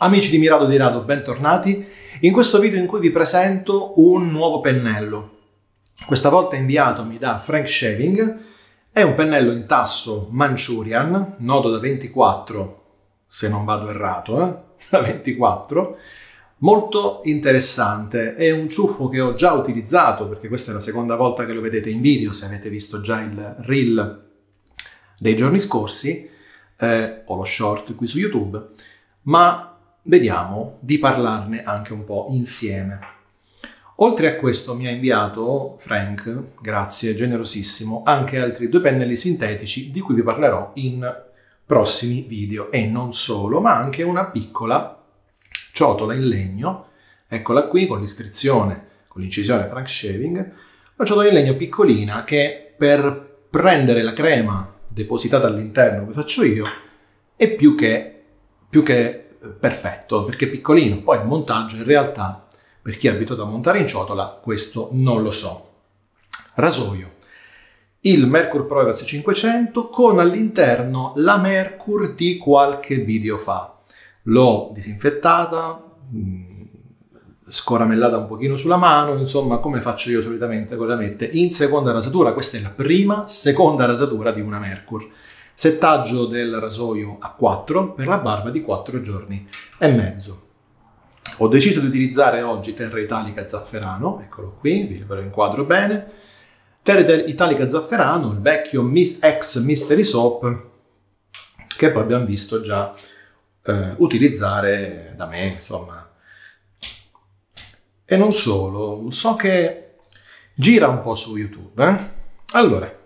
Amici di Mirado di Rado, bentornati in questo video in cui vi presento un nuovo pennello. Questa volta inviatomi da Frank Shaving. È un pennello in tasso Manchurian, nodo da 24, se non vado errato, da 24. Molto interessante, è un ciuffo che ho già utilizzato perché questa è la seconda volta che lo vedete in video, se avete visto già il reel dei giorni scorsi o lo short qui su YouTube, ma vediamo di parlarne anche un po' insieme. Oltre a questo mi ha inviato Frank, grazie, generosissimo, anche altri due pennelli sintetici di cui vi parlerò in prossimi video, e non solo, ma anche una piccola ciotola in legno, eccola qui con l'iscrizione, con l'incisione Frank Shaving, una ciotola in legno piccolina che per prendere la crema depositata all'interno, come faccio io, è più che perfetto, perché è piccolino. Poi il montaggio in realtà, per chi è abituato a montare in ciotola, questo non lo so. Rasoio, il Merkur ProEvers 500 con all'interno la Merkur di qualche video fa. L'ho disinfettata, scoramellata un pochino sulla mano, insomma come faccio io solitamente con la mette in seconda rasatura. Questa è la seconda rasatura di una Merkur. Settaggio del rasoio a 4 per la barba di 4 giorni e mezzo. Ho deciso di utilizzare oggi Terra Italica Zafferano, eccolo qui, vi lo inquadro bene. Terra Italica Zafferano, il vecchio ex Mystery Soap, che poi abbiamo visto già utilizzare da me, insomma. E non solo, so che gira un po' su YouTube. Allora,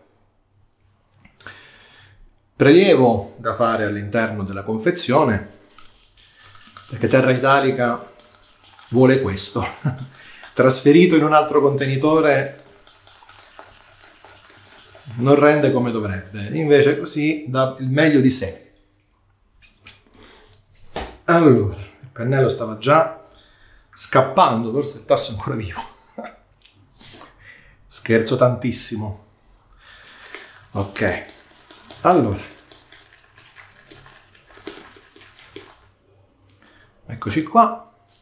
prelievo da fare all'interno della confezione, perché Terra Italica vuole questo. Trasferito in un altro contenitore non rende come dovrebbe, invece così dà il meglio di sé. Allora, il pennello stava già scappando, forse il tasso è ancora vivo. Scherzo tantissimo. Ok, allora, eccoci qua.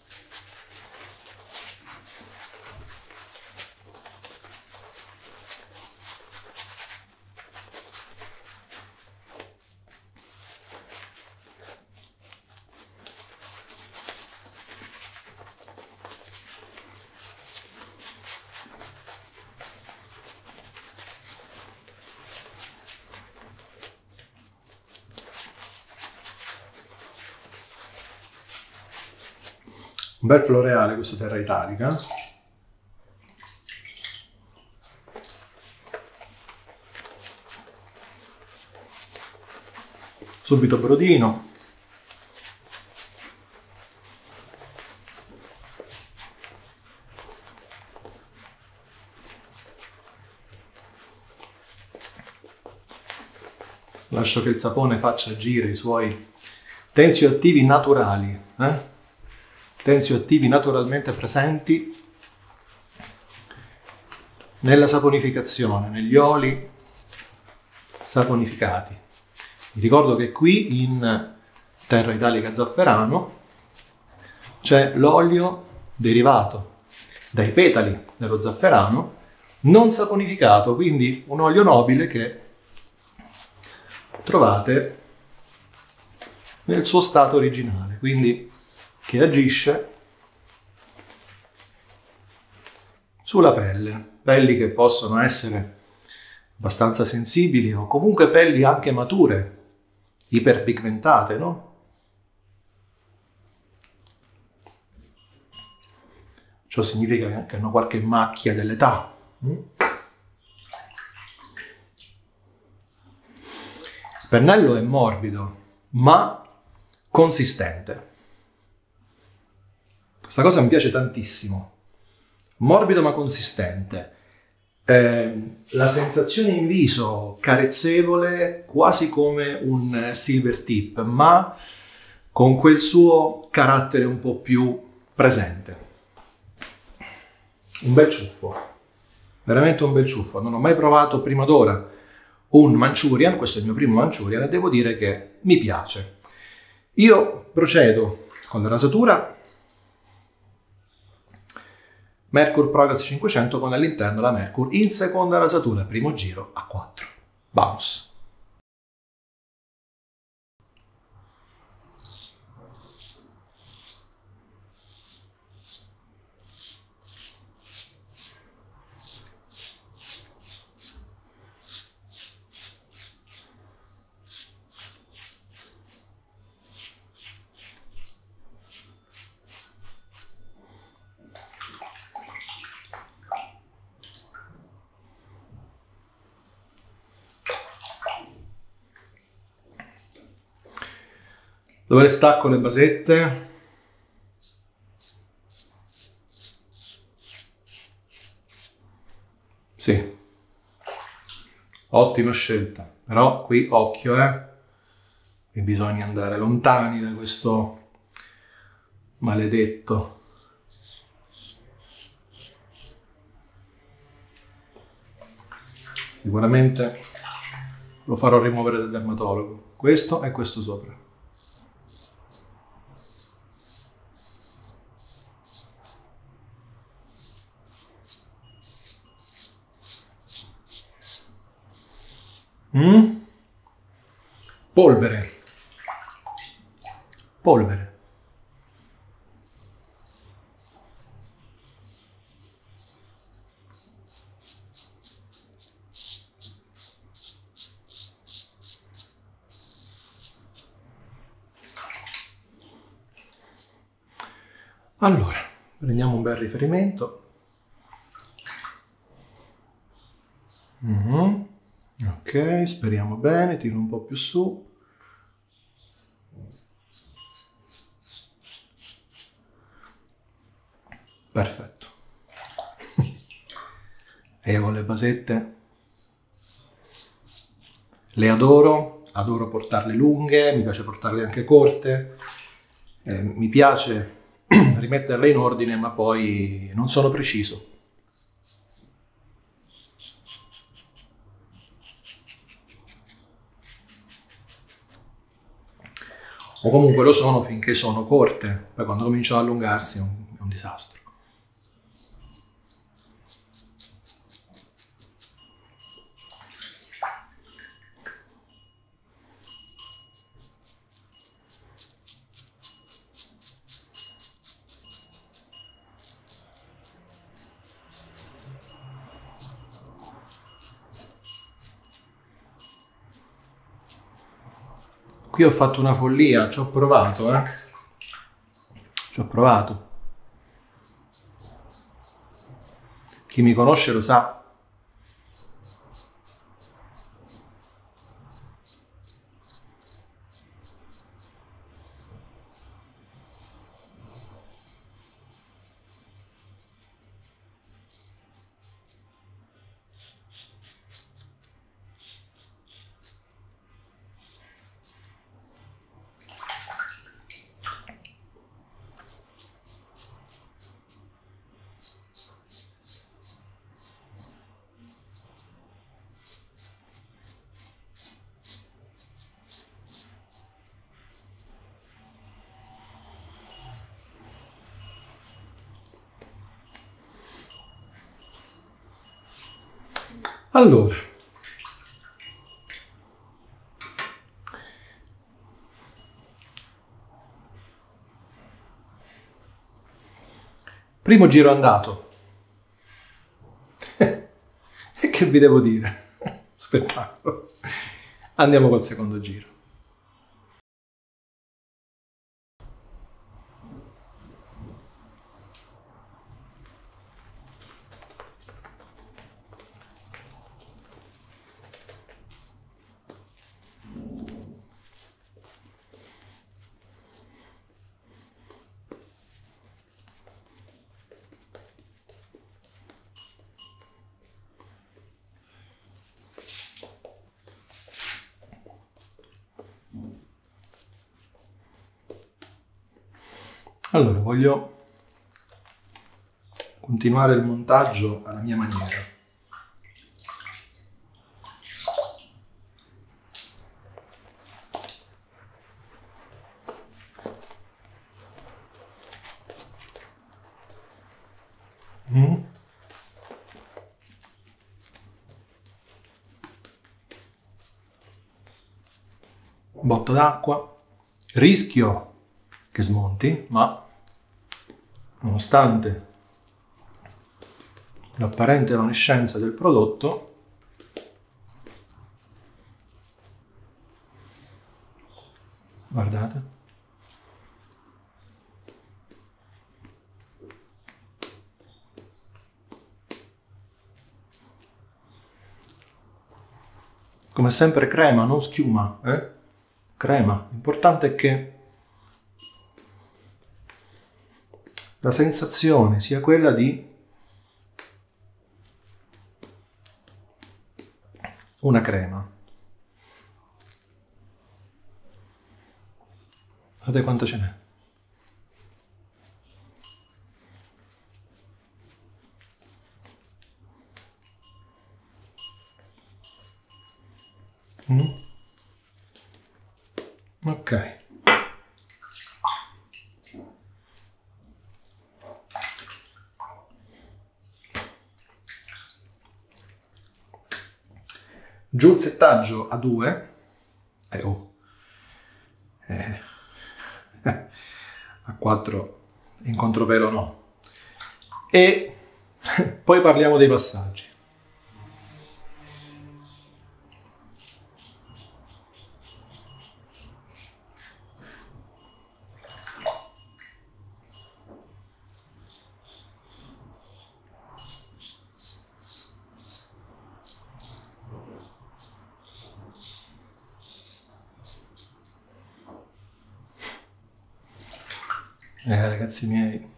Un bel floreale questo Terra Italica. Subito brodino. Lascio che il sapone faccia agire i suoi tensioattivi naturali, tensioattivi naturalmente presenti nella saponificazione, negli oli saponificati. Vi ricordo che qui in Terra Italica Zafferano c'è l'olio derivato dai petali dello zafferano non saponificato, quindi un olio nobile che trovate nel suo stato originale, quindi che agisce sulla pelle, pelli che possono essere abbastanza sensibili o comunque pelli anche mature, iperpigmentate, no? Ciò significa che hanno qualche macchia dell'età. Il pennello è morbido, ma consistente. Questa cosa mi piace tantissimo. Morbido ma consistente. La sensazione in viso carezzevole, quasi come un silver tip, ma con quel suo carattere un po' più presente. Un bel ciuffo, veramente un bel ciuffo. Non ho mai provato prima d'ora un Manchurian, questo è il mio primo Manchurian e devo dire che mi piace. Io procedo con la rasatura, Merkur Progress 500 con all'interno la Merkur in seconda rasatura, primo giro a 4. Vamos! Dove le stacco le basette? Sì, ottima scelta, però qui occhio, che bisogna andare lontani da questo maledetto. Sicuramente lo farò rimuovere dal dermatologo, questo e questo sopra. Polvere. Polvere. Allora, prendiamo un bel riferimento. Ok, speriamo bene, tiro un po' più su. Perfetto. E io con le basette le adoro portarle lunghe, mi piace portarle anche corte, mi piace rimetterle in ordine, ma poi non sono preciso. O comunque lo sono finché sono corte, poi quando cominciano ad allungarsi è un disastro. Qui ho fatto una follia, ci ho provato, Ci ho provato. Chi mi conosce lo sa. Allora, primo giro andato. E che vi devo dire? Spettacolo. Andiamo col secondo giro. Allora, voglio continuare il montaggio alla mia maniera. Botta d'acqua. Rischio che smonti, ma nonostante l'apparente evanescenza del prodotto, guardate, come sempre crema, non schiuma, crema. L'importante è che la sensazione sia quella di una crema. Guardate quanto ce n'è. Ok. Giù il settaggio a 2. A 4 in contropelo no. E poi parliamo dei passaggi. Ragazzi miei,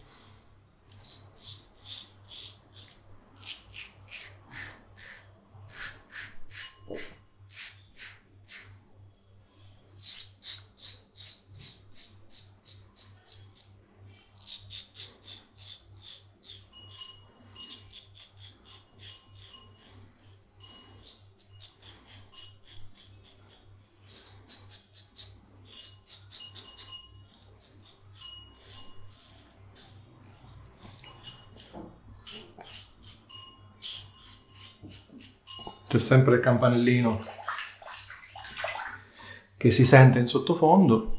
c'è sempre il campanellino che si sente in sottofondo.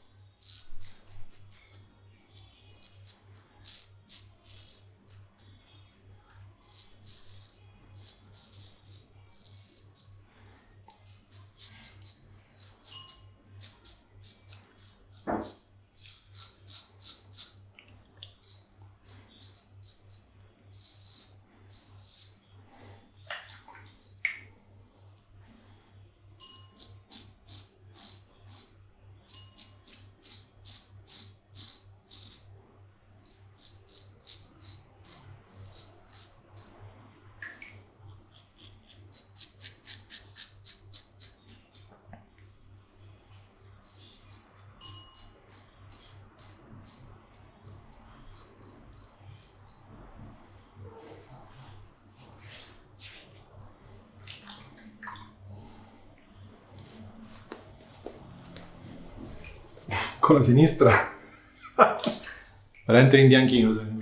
Con la sinistra veramente in bianchino sembra.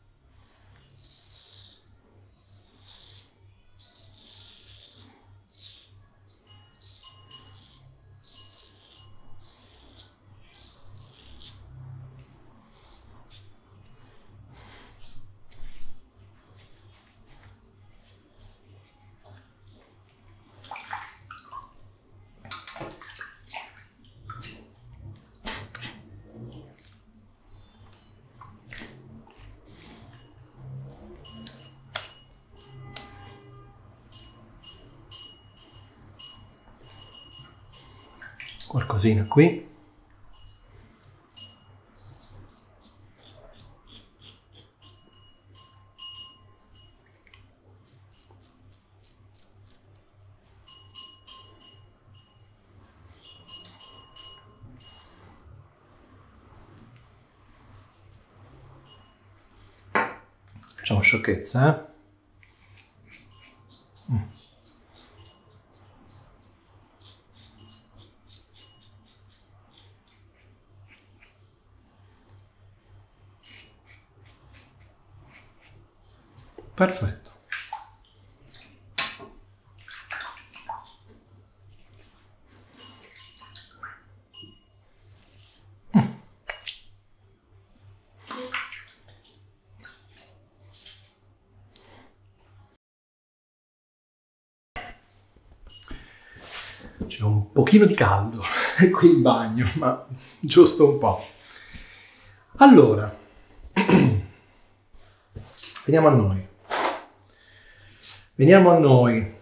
Qualcosina qui. Facciamo sciocchezza, Perfetto. C'è un pochino di caldo qui in bagno, ma giusto un po'. Allora, veniamo a noi. Veniamo a noi.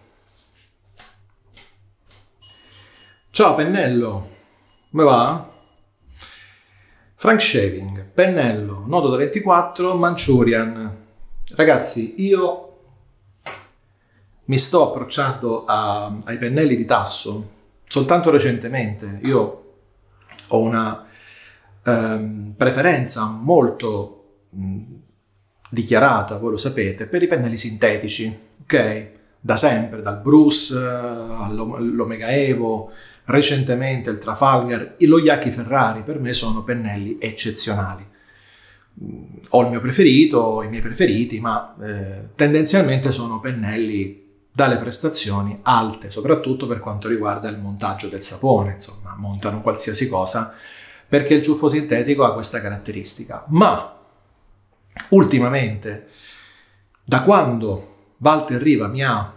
Ciao pennello, come va? Frank Shaving, pennello, nodo da 24, Manchurian. Ragazzi, io mi sto approcciando ai pennelli di tasso soltanto recentemente. Io ho una preferenza molto dichiarata, voi lo sapete, per i pennelli sintetici, ok? Da sempre, dal Bruce all'Omega Evo, recentemente il Trafalgar, lo Yaki Ferrari, per me sono pennelli eccezionali. Ho il mio preferito, i miei preferiti, ma tendenzialmente sono pennelli dalle prestazioni alte, soprattutto per quanto riguarda il montaggio del sapone, insomma, montano qualsiasi cosa, perché il ciuffo sintetico ha questa caratteristica. Ma ultimamente, da quando Walter Riva mi ha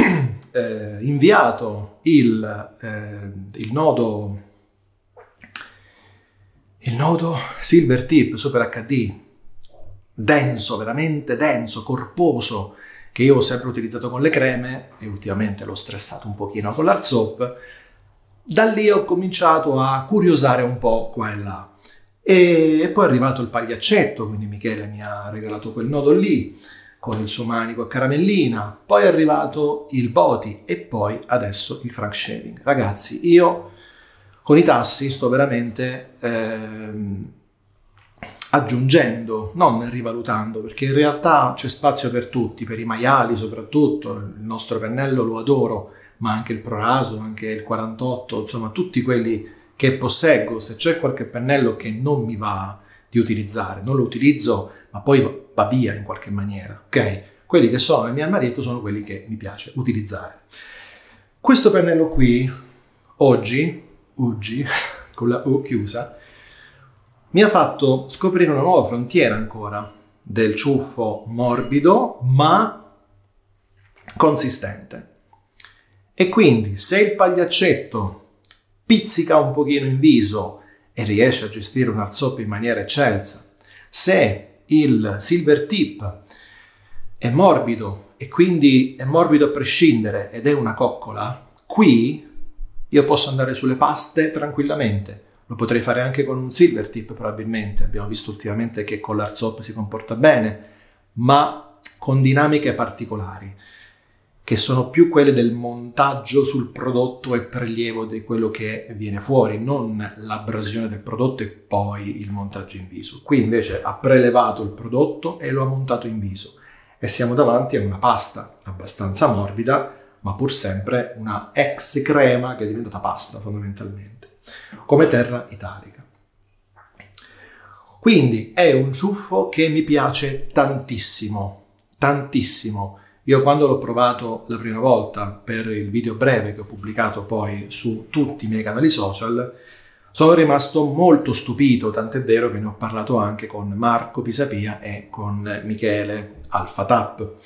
inviato il nodo Silver Tip Super HD, denso, veramente denso, corposo, che io ho sempre utilizzato con le creme e ultimamente l'ho stressato un pochino con l'hard soap, da lì ho cominciato a curiosare un po' qua e là. E poi è arrivato il pagliaccetto, quindi Michele mi ha regalato quel nodo lì, con il suo manico a caramellina, poi è arrivato il Boti e poi adesso il Frank Shaving. Ragazzi, io con i tassi sto veramente aggiungendo, non rivalutando, perché in realtà c'è spazio per tutti, per i maiali soprattutto. Il nostro pennello lo adoro, ma anche il Proraso, anche il 48, insomma tutti quelli che posseggo. Se c'è qualche pennello che non mi va di utilizzare, non lo utilizzo, ma poi va via in qualche maniera, ok? Quelli che sono nel mio armadietto sono quelli che mi piace utilizzare. Questo pennello qui, oggi, con la U chiusa, mi ha fatto scoprire una nuova frontiera ancora del ciuffo morbido ma consistente. E quindi se il pagliaccetto pizzica un pochino in viso e riesce a gestire un hard soap in maniera eccelsa, se il Silver Tip è morbido e quindi è morbido a prescindere ed è una coccola, qui io posso andare sulle paste tranquillamente. Lo potrei fare anche con un Silver Tip probabilmente, abbiamo visto ultimamente che con l'hard soap si comporta bene, ma con dinamiche particolari, che sono più quelle del montaggio sul prodotto e prelievo di quello che viene fuori, non l'abrasione del prodotto e poi il montaggio in viso. Qui invece ha prelevato il prodotto e lo ha montato in viso e siamo davanti a una pasta abbastanza morbida, ma pur sempre una ex crema che è diventata pasta fondamentalmente, come terra italica. Quindi è un ciuffo che mi piace tantissimo, tantissimo. Io quando l'ho provato la prima volta per il video breve che ho pubblicato poi su tutti i miei canali social, sono rimasto molto stupito, tant'è vero che ne ho parlato anche con Marco Pisapia e con Michele Alfatap.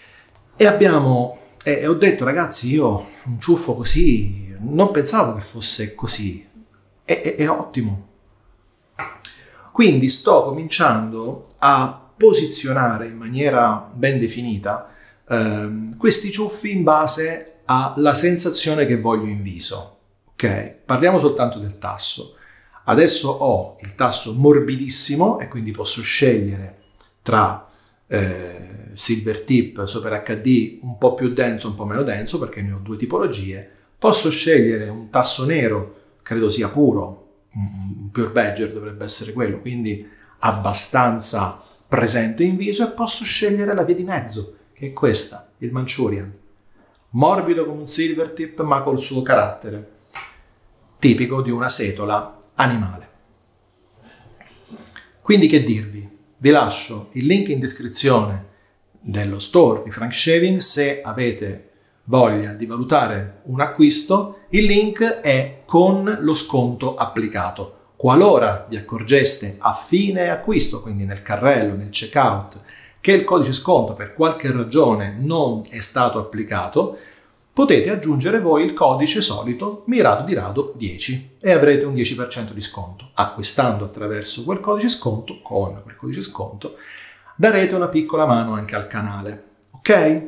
E ho detto, ragazzi, io un ciuffo così non pensavo che fosse così, è ottimo. Quindi sto cominciando a posizionare in maniera ben definita questi ciuffi in base alla sensazione che voglio in viso. Ok? Parliamo soltanto del tasso. Adesso ho il tasso morbidissimo e quindi posso scegliere tra Silver Tip, Super HD, un po' più denso, un po' meno denso, perché ne ho due tipologie. Posso scegliere un tasso nero, credo sia puro, un Pure Badger dovrebbe essere quello, quindi abbastanza presente in viso, e posso scegliere la via di mezzo, che è questa, il Manchurian. Morbido come un Silver Tip, ma col suo carattere tipico di una setola animale. Quindi che dirvi? Vi lascio il link in descrizione dello store di Frank Shaving. Se avete voglia di valutare un acquisto, il link è con lo sconto applicato. Qualora vi accorgeste a fine acquisto, quindi nel carrello, nel checkout, che il codice sconto per qualche ragione non è stato applicato, potete aggiungere voi il codice solito mi rado di rado 10 e avrete un 10% di sconto. Acquistando attraverso quel codice sconto, con quel codice sconto, darete una piccola mano anche al canale, ok?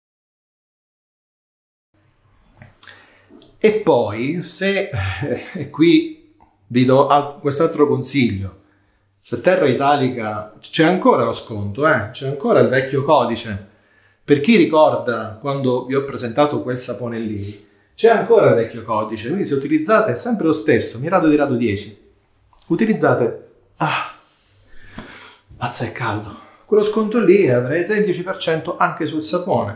E poi, se qui vi do quest'altro consiglio, se Terra Italica c'è ancora lo sconto, c'è ancora il vecchio codice. Per chi ricorda quando vi ho presentato quel sapone lì, c'è ancora il vecchio codice, quindi se utilizzate sempre lo stesso, mi rado di rado 10, utilizzate, mazza è caldo, quello sconto lì avrete il 10% anche sul sapone.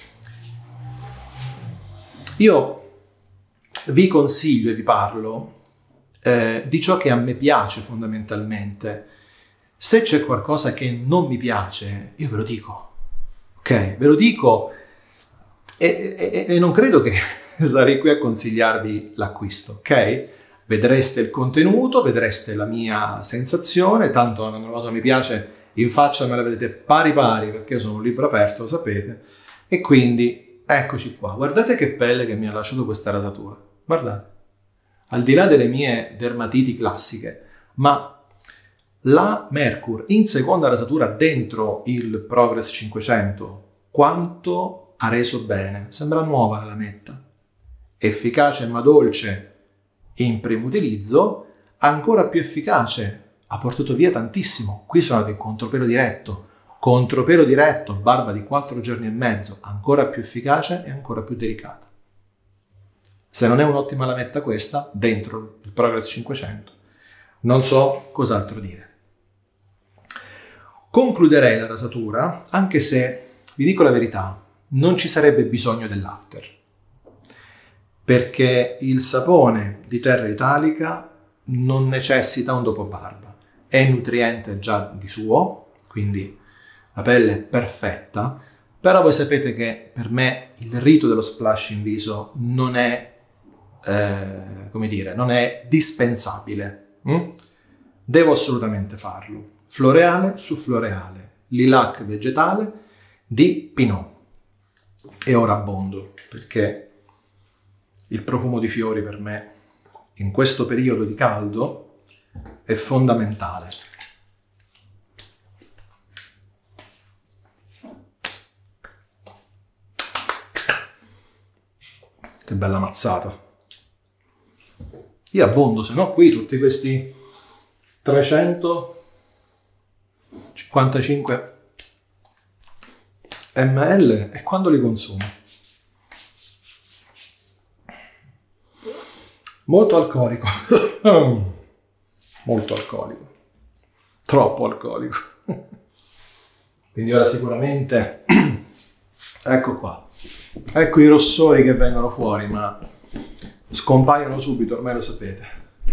Io vi consiglio e vi parlo di ciò che a me piace fondamentalmente. Se c'è qualcosa che non mi piace, io ve lo dico. Ok, ve lo dico e non credo che sarei qui a consigliarvi l'acquisto, ok? Vedreste il contenuto, vedreste la mia sensazione, tanto una cosa mi piace, in faccia me la vedete pari pari perché io sono un libro aperto, lo sapete, e quindi eccoci qua. Guardate che pelle che mi ha lasciato questa rasatura, guardate. Al di là delle mie dermatiti classiche, ma la Merkur in seconda rasatura dentro il Progress 500, quanto ha reso bene? Sembra nuova la lametta. Efficace ma dolce in primo utilizzo, ancora più efficace, ha portato via tantissimo. Qui sono andato in contropelo diretto, barba di 4 giorni e mezzo, ancora più efficace e ancora più delicata. Se non è un'ottima lametta questa, dentro il Progress 500, non so cos'altro dire. Concluderei la rasatura, anche se, vi dico la verità, non ci sarebbe bisogno dell'after, perché il sapone di Terra Italica non necessita un dopobarba, è nutriente già di suo, quindi la pelle è perfetta, però voi sapete che per me il rito dello splash in viso non è come dire, non è dispensabile. Devo assolutamente farlo. Floreale su floreale, lilac vegetale di Pinot. E ora abbondo, perché il profumo di fiori per me in questo periodo di caldo è fondamentale. Che bella mazzata. Io abbondo, se no qui tutti questi 355 ml e quando li consumo? Molto alcolico. Molto alcolico. Troppo alcolico. Quindi ora sicuramente ecco qua. Ecco i rossori che vengono fuori, ma scompaiono subito, ormai lo sapete.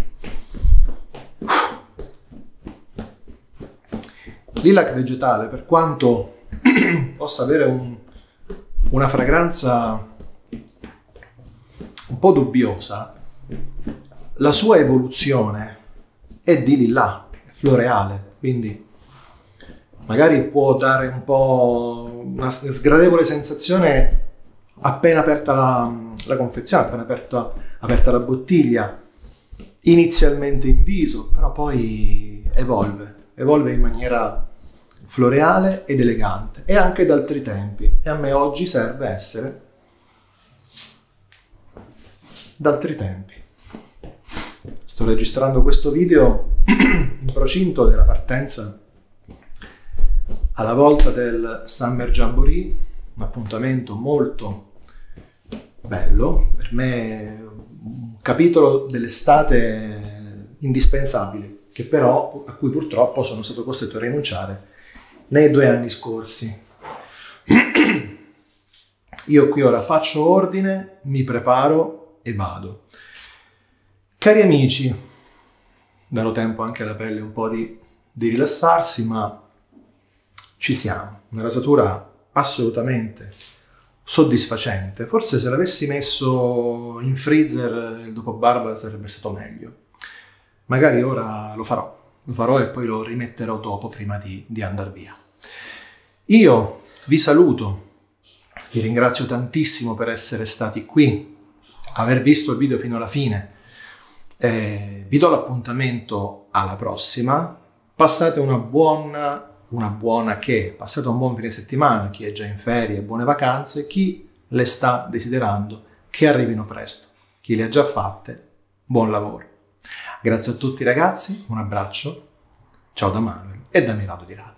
Lilac vegetale, per quanto possa avere una fragranza un po' dubbiosa, la sua evoluzione è di lilla, è floreale, quindi magari può dare un po' una sgradevole sensazione appena aperta la confezione, appena aperta la bottiglia, inizialmente in viso, però poi evolve in maniera floreale ed elegante, e anche da altri tempi, e a me oggi serve essere da altri tempi. Sto registrando questo video in procinto della partenza alla volta del Summer Jamboree, un appuntamento molto bello, per me un capitolo dell'estate indispensabile, che però a cui purtroppo sono stato costretto a rinunciare nei 2 anni scorsi. Io qui ora faccio ordine, mi preparo e vado. Cari amici, darò tempo anche alla pelle un po' di rilassarsi, ma ci siamo. Una rasatura assolutamente soddisfacente. Forse se l'avessi messo in freezer il dopo barba sarebbe stato meglio. Magari ora lo farò e poi lo rimetterò dopo prima di andare via. Io vi saluto, vi ringrazio tantissimo per essere stati qui, aver visto il video fino alla fine. Vi do l'appuntamento alla prossima. Passate passate un buon fine settimana, chi è già in ferie, buone vacanze, chi le sta desiderando che arrivino presto, chi le ha già fatte, buon lavoro. Grazie a tutti ragazzi, un abbraccio, ciao da Manuel e da Milano di Radzi.